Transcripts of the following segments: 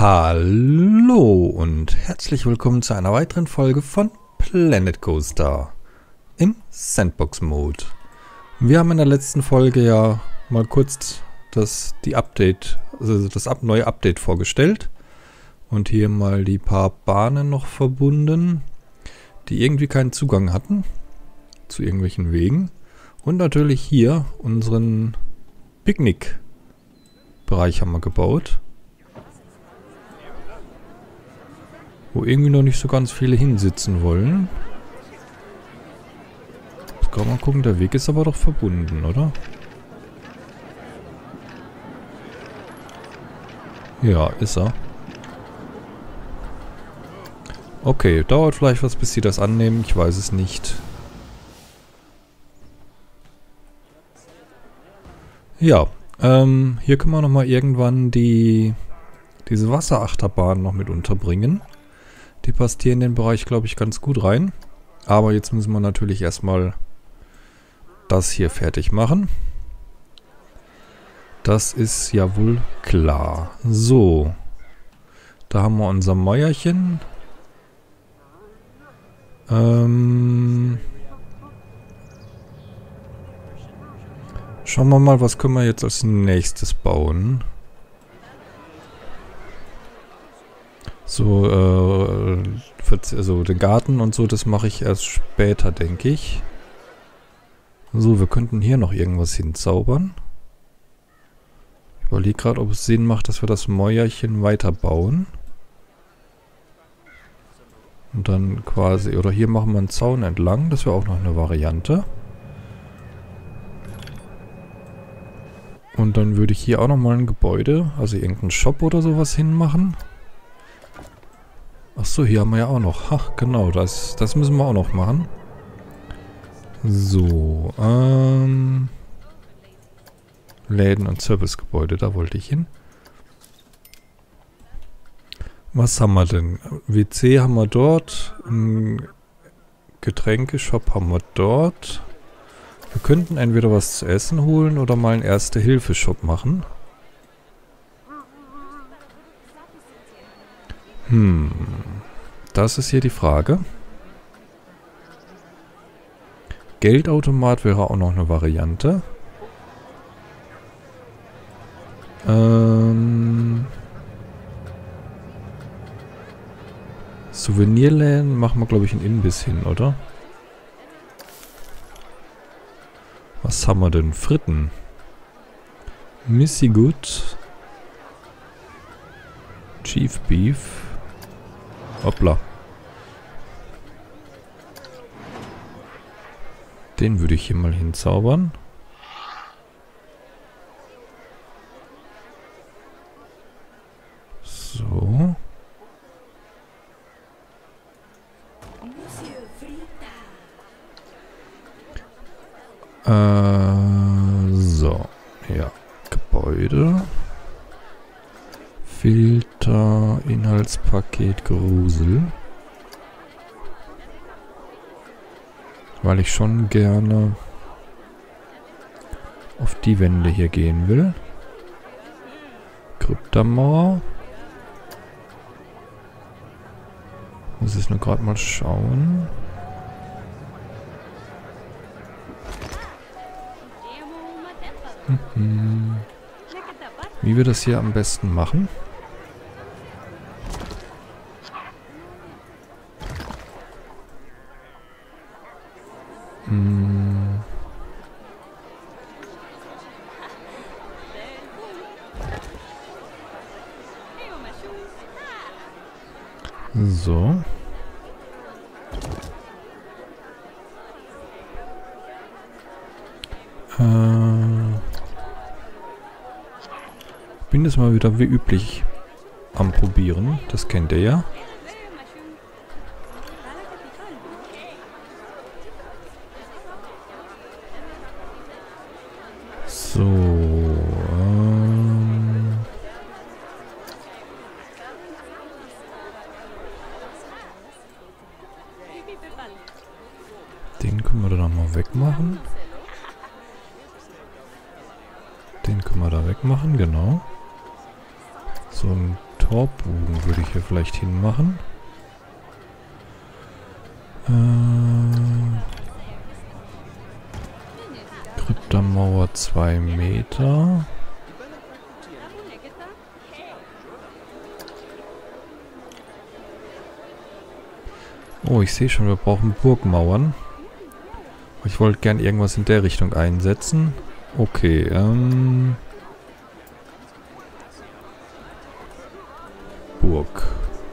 Hallo und herzlich willkommen zu einer weiteren Folge von Planet Coaster im Sandbox-Mode. Wir haben in der letzten Folge ja mal kurz das neue Update vorgestellt und hier mal die paar Bahnen noch verbunden, die irgendwie keinen Zugang hatten zu irgendwelchen Wegen. Und natürlich hier unseren Picknick-Bereich haben wir gebaut, wo irgendwie noch nicht so ganz viele hinsitzen wollen. Jetzt kann man gucken, der Weg ist aber doch verbunden, oder? Ja, ist er. Okay, dauert vielleicht was, bis sie das annehmen. Ich weiß es nicht. Ja, hier können wir nochmal irgendwann diese Wasserachterbahn noch mit unterbringen. Die passt hier in den Bereich, glaube ich, ganz gut rein. Aber jetzt müssen wir natürlich erstmal das hier fertig machen. Das ist ja wohl klar. So. Da haben wir unser Mäuerchen. Schauen wir mal, was können wir jetzt als nächstes bauen. So, also den Garten und so, das mache ich erst später, denke ich. So, wir könnten hier noch irgendwas hinzaubern. Ich überlege gerade, ob es Sinn macht, dass wir das Mäuerchen weiterbauen. Und dann quasi, oder hier machen wir einen Zaun entlang, das wäre auch noch eine Variante. Und dann würde ich hier auch nochmal ein Gebäude, also irgendeinen Shop oder sowas hinmachen. Achso, hier haben wir ja auch noch. Ach, genau, das müssen wir auch noch machen. So, Läden und Servicegebäude, da wollte ich hin. Was haben wir denn? WC haben wir dort. Ein Getränkeshop haben wir dort. Wir könnten entweder was zu essen holen oder mal einen Erste-Hilfe-Shop machen. Das ist hier die Frage. Geldautomat wäre auch noch eine Variante. Souvenirläden machen wir, glaube ich, einen Imbiss hin, oder? Was haben wir denn? Fritten. Missy Good. Chief Beef. Hoppla. Den würde ich hier mal hinzaubern. So. So. Ja. Gebäude. Filter, Inhaltspaket, Grusel. Weil ich schon gerne auf die Wände hier gehen will. Kryptamauer. Muss ich nur gerade mal schauen. Wie wir das hier am besten machen. So. Bin jetzt mal wieder wie üblich am Probieren. Das kennt ihr ja. So. Den können wir dann nochmal wegmachen. Den können wir da wegmachen, genau. So ein Torbogen würde ich hier vielleicht hinmachen. Kryptamauer 2 Meter. Oh, ich sehe schon, wir brauchen Burgmauern. Ich wollte gern irgendwas in der Richtung einsetzen. Okay, Burg.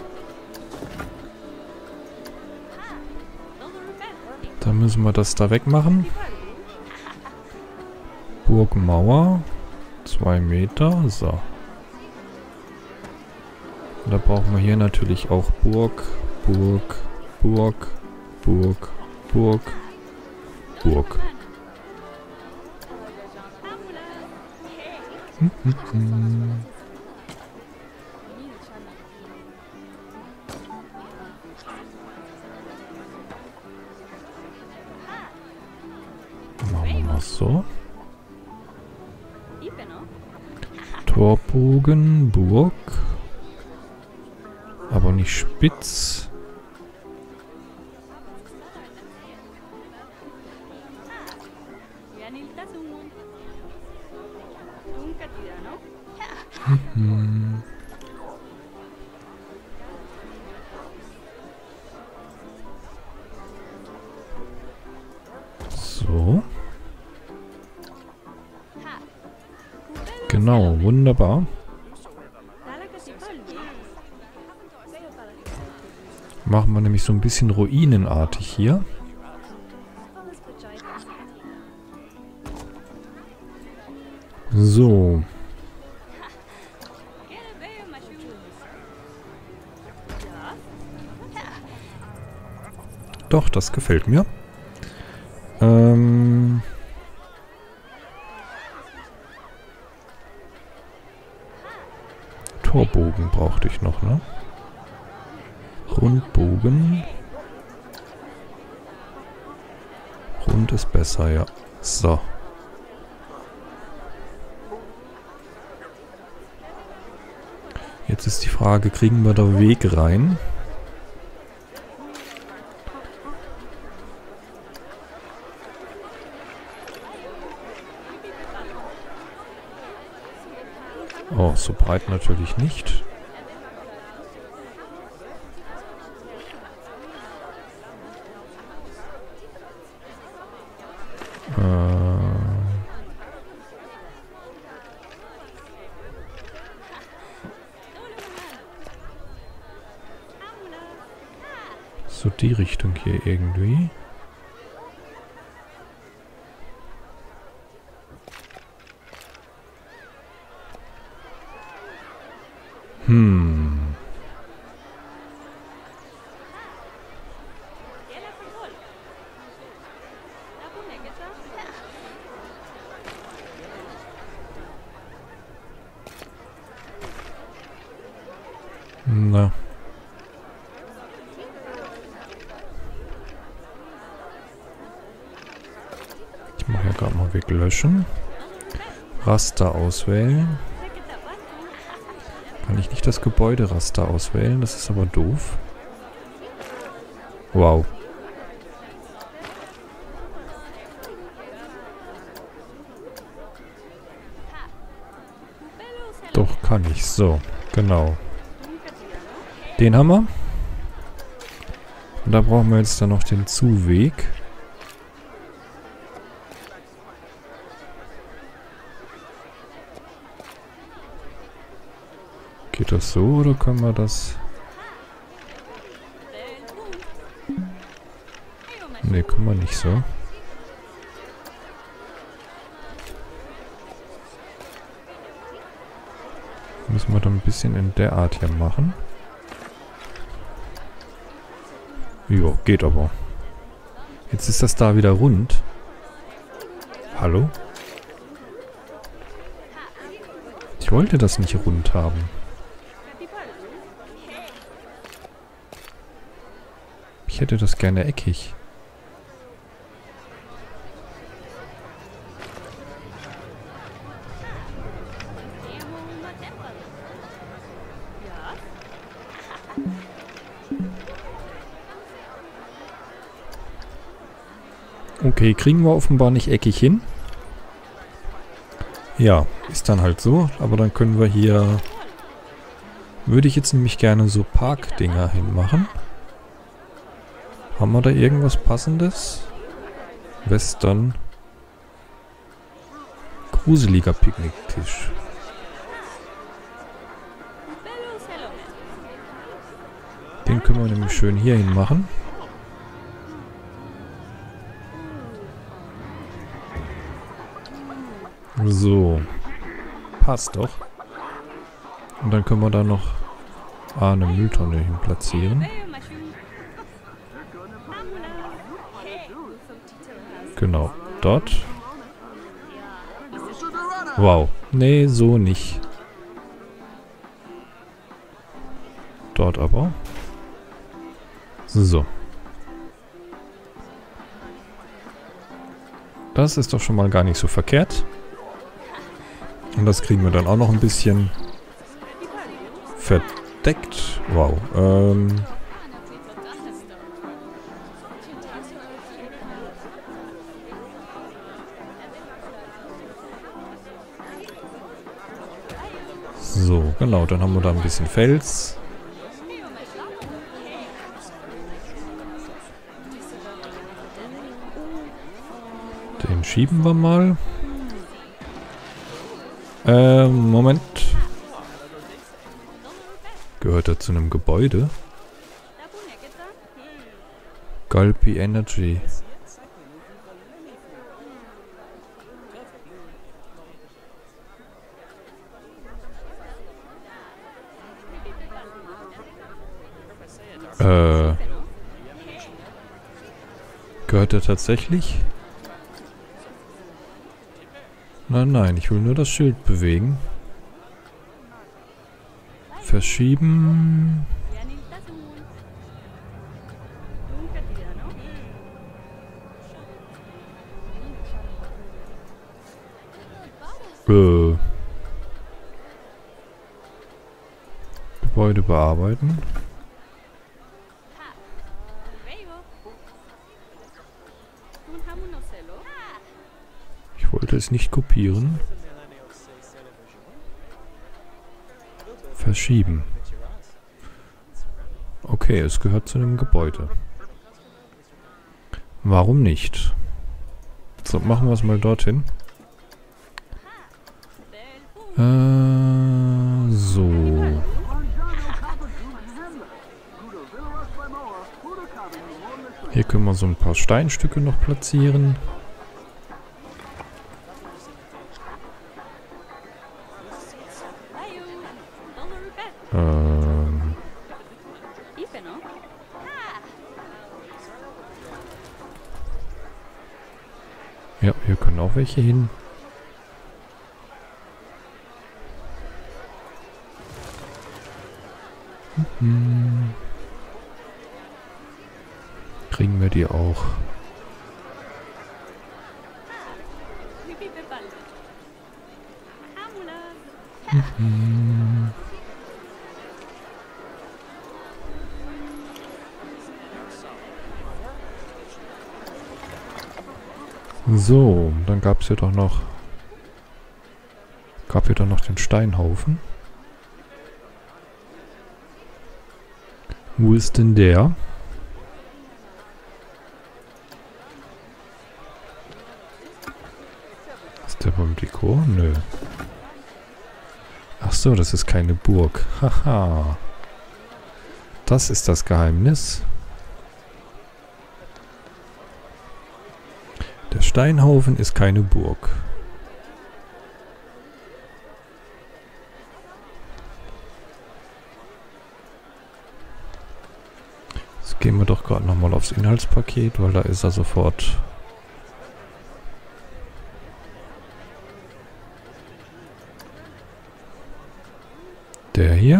Da müssen wir das da wegmachen. Burgmauer. 2 Meter. So. Und da brauchen wir hier natürlich auch Burg, Burg, Burg, Burg, Burg, Burg. Machen wir mal so. Torbogen, Burg. Aber nicht spitz. So. Genau, wunderbar. Machen wir nämlich so ein bisschen ruinenartig hier. So. Doch, das gefällt mir. Torbogen brauchte ich noch, ne? Rundbogen. Rund ist besser, ja. So. Jetzt ist die Frage, kriegen wir da Weg rein? Oh, so breit natürlich nicht. So die Richtung hier irgendwie. Na. Ich mache ja gerade mal Weg löschen. Raster auswählen. Kann ich nicht das Gebäuderaster auswählen? Das ist aber doof. Wow. Doch, kann ich. So, genau. Den haben wir. Und da brauchen wir jetzt dann noch den Zuweg. Geht das so oder können wir das... Ne, können wir nicht so. Müssen wir dann ein bisschen in der Art hier machen. Jo, geht aber. Jetzt ist das da wieder rund. Hallo? Ich wollte das nicht rund haben. Ich hätte das gerne eckig. Okay, kriegen wir offenbar nicht eckig hin. Ja, ist dann halt so. Aber dann können wir hier... Würde ich jetzt nämlich gerne so Parkdinger hinmachen. Haben wir da irgendwas Passendes? Western. Gruseliger Picknicktisch. Den können wir nämlich schön hier hin machen. So. Passt doch. Und dann können wir da noch eine Mülltonne hin platzieren. Genau. Dort. Wow. Nee, so nicht. Dort aber. So. Das ist doch schon mal gar nicht so verkehrt. Und das kriegen wir dann auch noch ein bisschen verdeckt. Wow. So, genau. Dann haben wir da ein bisschen Fels. Den schieben wir mal. Moment. Gehört er zu einem Gebäude? Gulpy Energy. Gehört er tatsächlich? Nein, nein, ich will nur das Schild bewegen. Verschieben. Gebäude bearbeiten. Ich wollte es nicht kopieren. Verschieben. Okay, es gehört zu einem Gebäude. Warum nicht? So, machen wir es mal dorthin. So. Hier können wir so ein paar Steinstücke noch platzieren. Ja, hier können auch welche hin. Kriegen wir die auch. So, dann gab es hier doch noch... Gab hier doch noch den Steinhaufen. Wo ist denn der? Ist der beim Dekor? Nö. Ach so, das ist keine Burg. Haha. Das ist das Geheimnis. Der Steinhaufen ist keine Burg. Jetzt gehen wir doch gerade nochmal aufs Inhaltspaket, weil da ist er sofort. Der hier?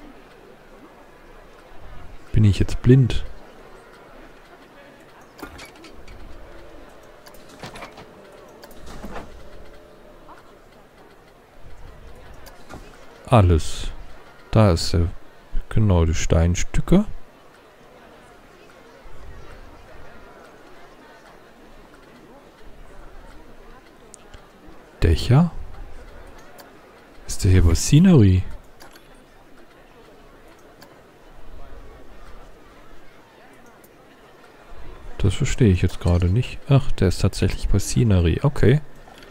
Bin ich jetzt blind? Alles. Da ist der Genau, die Steinstücke. Dächer? Ist der hier bei Scenery? Das verstehe ich jetzt gerade nicht. Ach, der ist tatsächlich bei Scenery. Okay.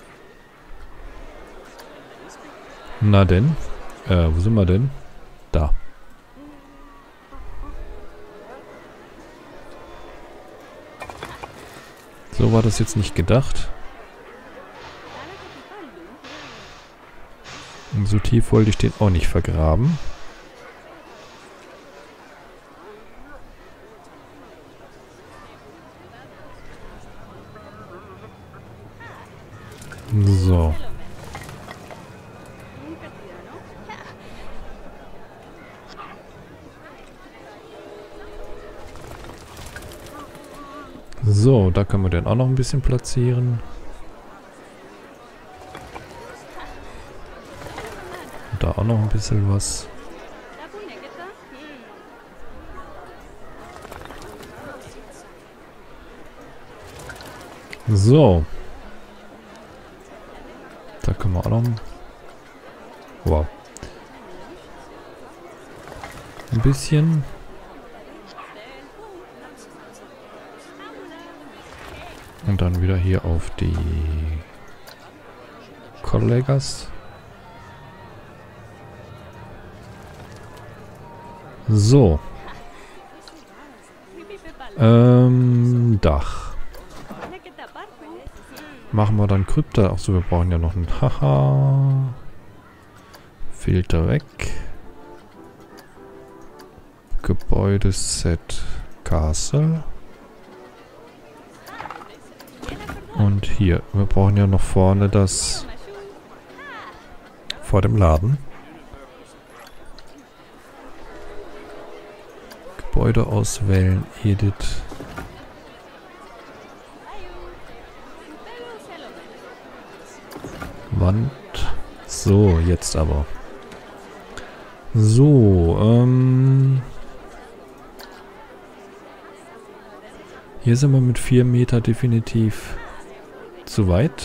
Na denn. Wo sind wir denn? Da. So war das jetzt nicht gedacht. Und so tief wollte ich den auch nicht vergraben. So. So, da können wir den auch noch ein bisschen platzieren. Und da auch noch ein bisschen was. So. Da können wir auch noch... Wow. Ein bisschen... Und dann wieder hier auf die Kollegas. So. Dach. Machen wir dann Krypta. Achso, wir brauchen ja noch einen Haha. Filter weg. Gebäudeset Castle. Und hier, wir brauchen ja noch vorne das vor dem Laden. Gebäude auswählen, Edit. Wand. So, jetzt aber. So, hier sind wir mit 4 Meter definitiv zu weit.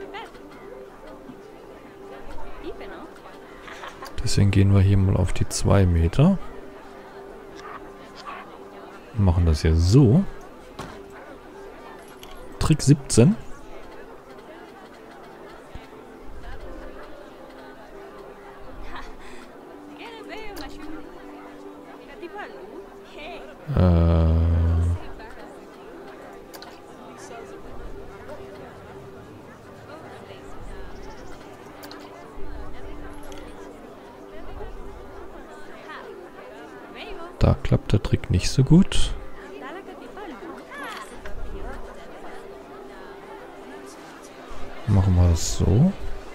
Deswegen gehen wir hier mal auf die 2 Meter. Machen das hier so. Trick 17. Da klappt der Trick nicht so gut. Machen wir es so.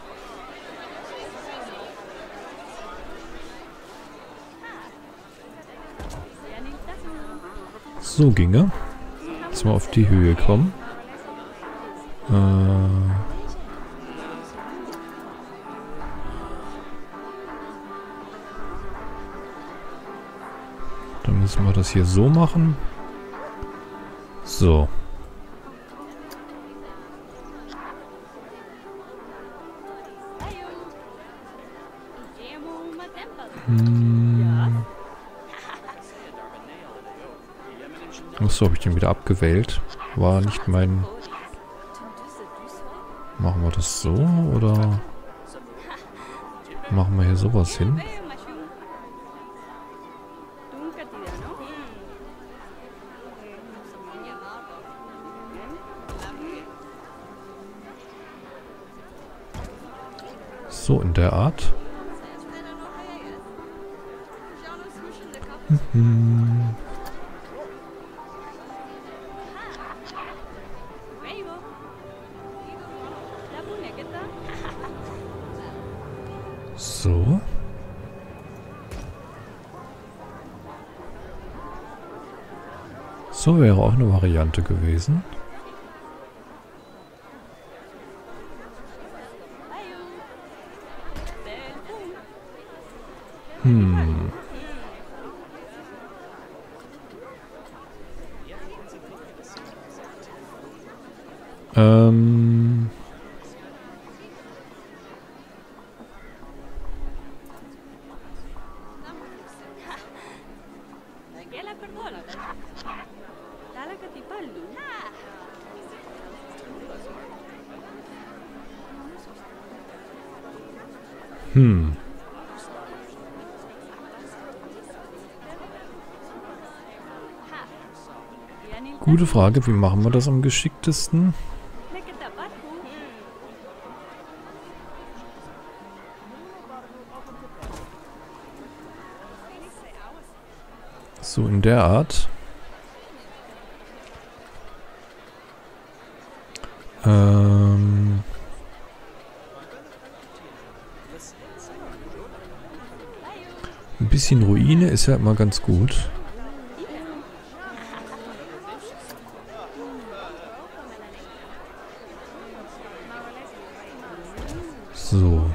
So ginge. Jetzt mal auf die Höhe kommen. Dann müssen wir das hier so machen. So. Achso, habe ich den wieder abgewählt. War nicht mein... Machen wir das so oder machen wir hier sowas hin? So in der Art. So. So wäre auch eine Variante gewesen. Ähm... Hm. Gute Frage, wie machen wir das am geschicktesten? So in der Art. Ein bisschen Ruine ist ja immer ganz gut. So.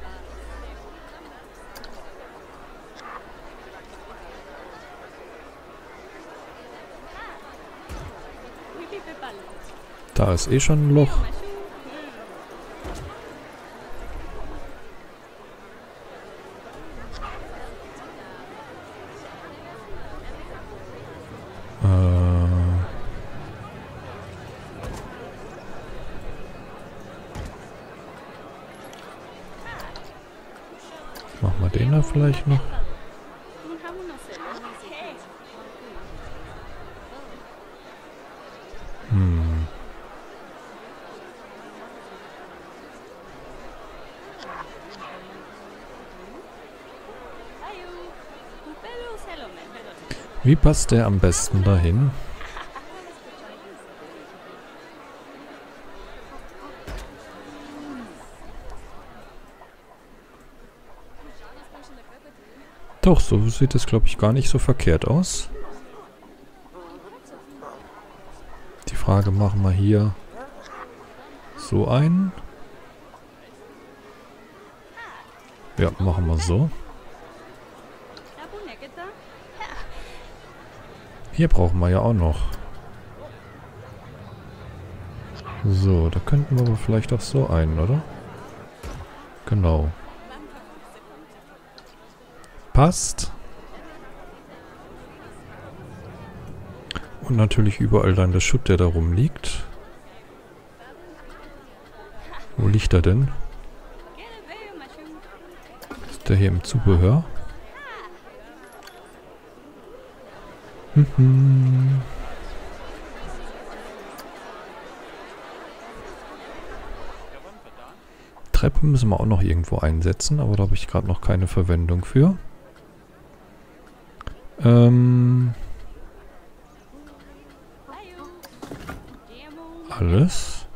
Da ist eh schon ein Loch. Machen wir den da vielleicht noch. Wie passt der am besten dahin? Doch, so sieht es, glaube ich, gar nicht so verkehrt aus. Die Frage, machen wir hier so einen? Ja, machen wir so. Hier brauchen wir ja auch noch. So, da könnten wir aber vielleicht auch so einen, oder? Genau. Passt. Und natürlich überall dann der Schutt, der da rumliegt. Wo liegt er denn? Ist der hier im Zubehör? Treppe müssen wir auch noch irgendwo einsetzen, aber da habe ich gerade noch keine Verwendung für. Alles.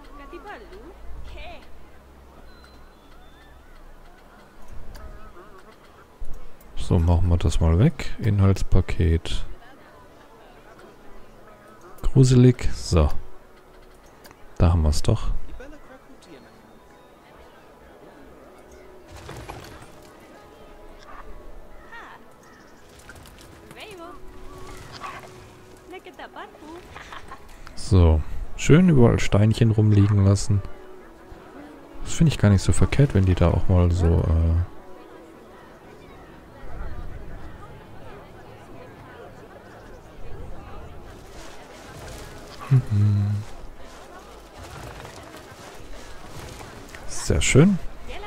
So, machen wir das mal weg. Inhaltspaket. Gruselig. So. Da haben wir es doch. So. Schön überall Steinchen rumliegen lassen. Das finde ich gar nicht so verkehrt, wenn die da auch mal so... Sehr schön.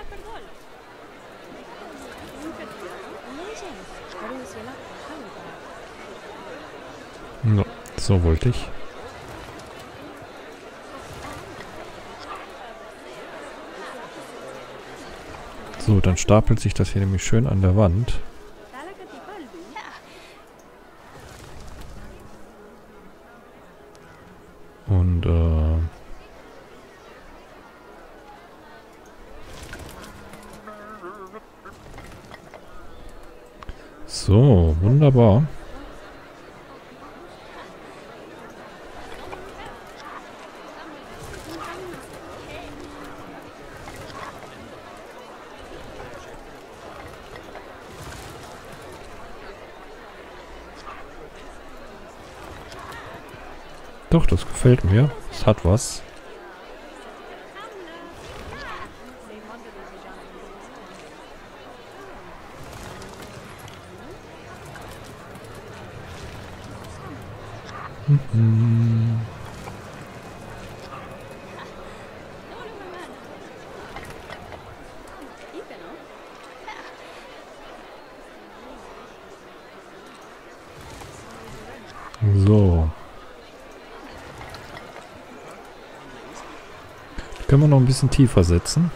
No, so wollte ich. So, dann stapelt sich das hier nämlich schön an der Wand. Und, so, wunderbar. Doch, das gefällt mir. Es hat was. So. Die können wir noch ein bisschen tiefer setzen.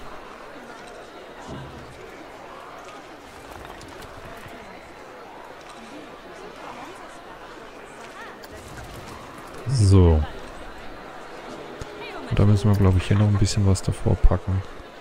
So. Und da müssen wir, glaube ich, hier noch ein bisschen was davor packen.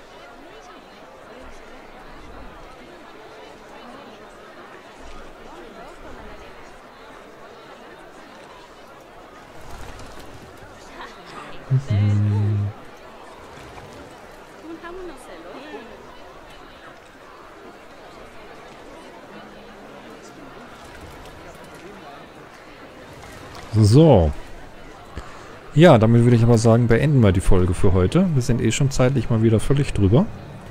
So. Ja, damit würde ich aber sagen, beenden wir die Folge für heute. Wir sind eh schon zeitlich mal wieder völlig drüber.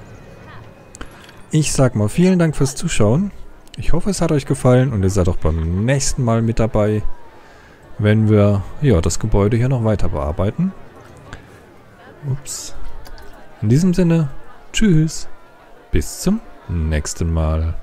Ich sag mal vielen Dank fürs Zuschauen. Ich hoffe, es hat euch gefallen und ihr seid auch beim nächsten Mal mit dabei, wenn wir ja das Gebäude hier noch weiter bearbeiten. Ups. In diesem Sinne, tschüss. Bis zum nächsten Mal.